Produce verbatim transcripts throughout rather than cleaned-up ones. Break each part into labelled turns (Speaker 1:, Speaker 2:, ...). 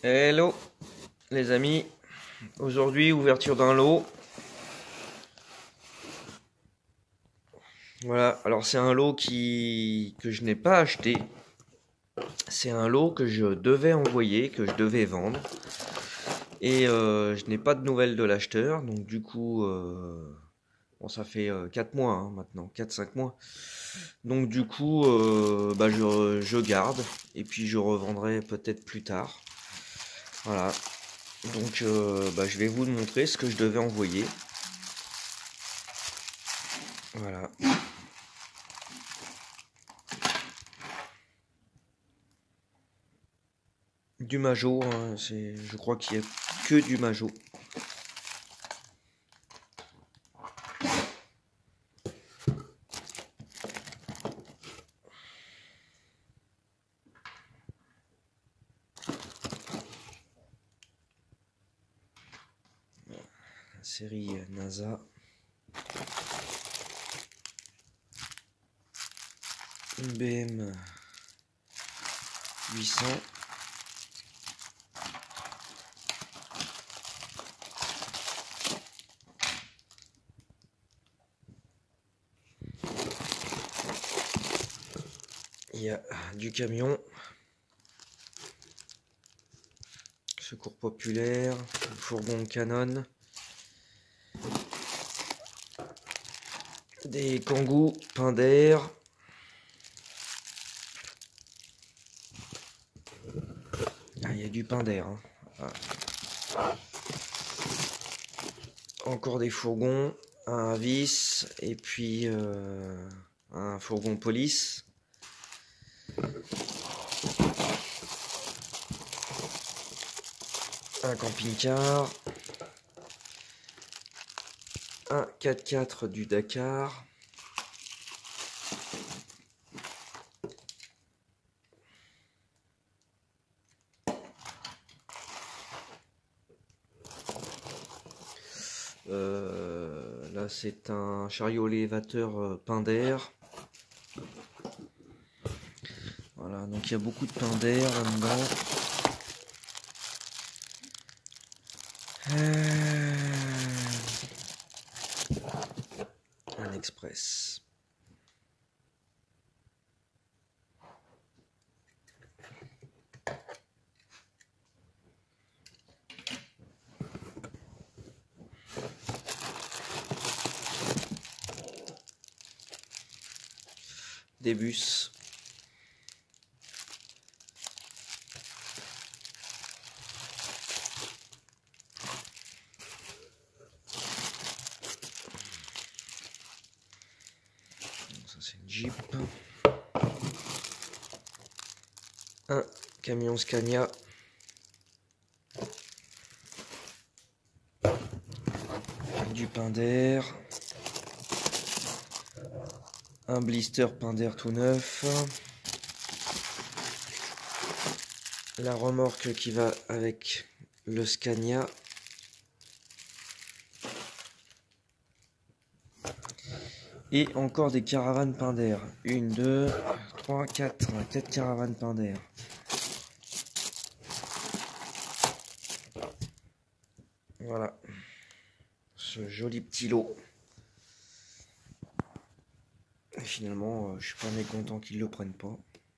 Speaker 1: Hello les amis, aujourd'hui ouverture d'un lot. Voilà, alors c'est un lot qui que je n'ai pas acheté. C'est un lot que je devais envoyer, que je devais vendre. Et euh, je n'ai pas de nouvelles de l'acheteur, donc du coup, euh, bon ça fait euh, quatre mois hein, maintenant, quatre cinq mois. Donc du coup, euh, bah, je, je garde et puis je revendrai peut-être plus tard. Voilà. Donc euh, bah, je vais vous montrer ce que je devais envoyer. Voilà. Du Majo, hein, c'est, je crois qu'il n'y a que du Majo. Série NASA. Une B M huit cents. Il y a du camion. Secours populaire. Fourgon Canon. Des Kangoo, pain d'air. Ah, il y a du pain d'air. Hein. Ah. Encore des fourgons, un vis et puis euh, un fourgon police. Un camping-car. Un quatre-quatre du Dakar. Euh, là c'est un chariot élévateur euh, pain d'air. Voilà, donc il y a beaucoup de pain d'air là-dedans. Euh... Un express. Des bus. Ça c'est une Jeep. Un camion Scania. Du pain d'air. Un blister pain d'air tout neuf. La remorque qui va avec le Scania. Et encore des caravanes pain d'air. Une, deux, trois, quatre. Quatre caravanes pain d'air. Voilà. Ce joli petit lot. Et finalement, euh, je suis pas mécontent qu'ils le prennent pas.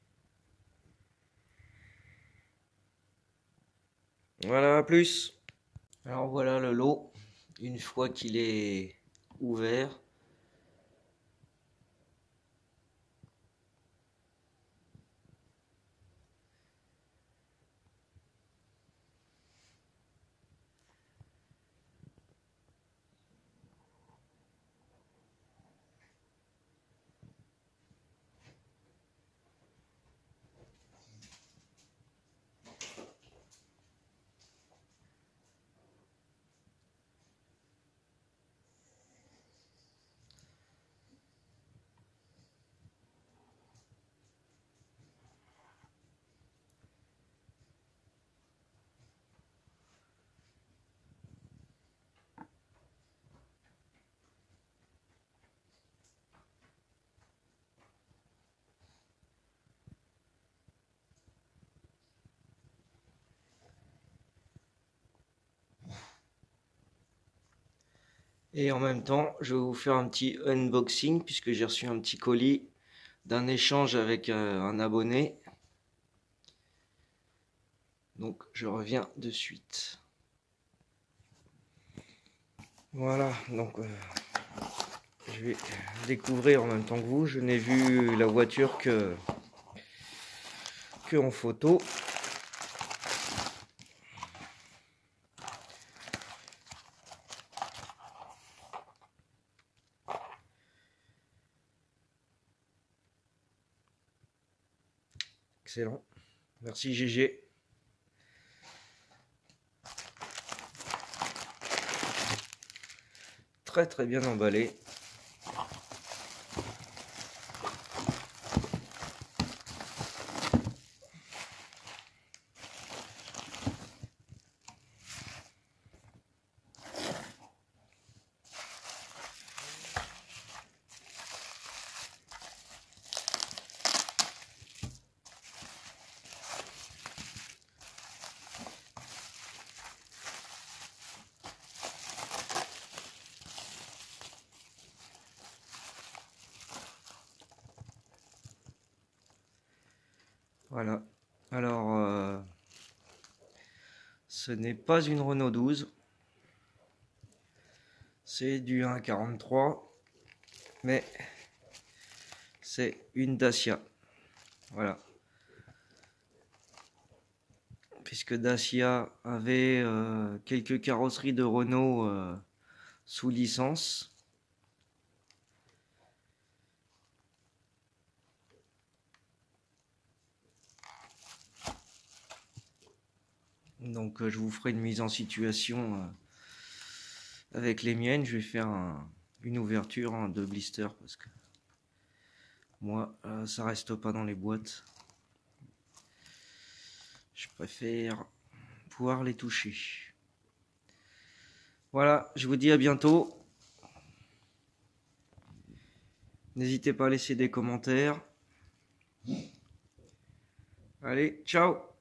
Speaker 1: Voilà, à plus. Alors voilà le lot. Une fois qu'il est ouvert. Et en même temps, je vais vous faire un petit unboxing puisque j'ai reçu un petit colis d'un échange avec euh, un abonné. Donc je reviens de suite. Voilà, donc euh, je vais découvrir en même temps que vous. Je n'ai vu la voiture que, que en photo. Excellent. Merci G G. Très très bien emballé. Voilà. Alors, euh, ce n'est pas une Renault douze. C'est du un virgule quarante-trois. Mais c'est une Dacia. Voilà. Puisque Dacia avait euh, quelques carrosseries de Renault euh, sous licence. Donc euh, je vous ferai une mise en situation euh, avec les miennes. Je vais faire un, une ouverture hein, de blister parce que moi euh, ça reste pas dans les boîtes. Je préfère pouvoir les toucher. Voilà, je vous dis à bientôt. N'hésitez pas à laisser des commentaires. Allez, ciao!